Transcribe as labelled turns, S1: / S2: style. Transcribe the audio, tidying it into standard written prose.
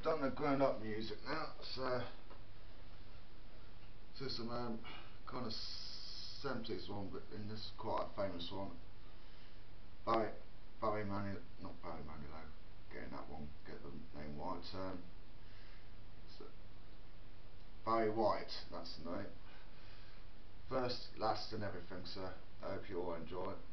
S1: done the grown up music now, so this is some kind of 70s one, but in this quite a famous one. Barry Manilow, not Barry Manilow, getting that one, get the name right. So Barry White, that's the name. First, last and everything, so I hope you all enjoy it.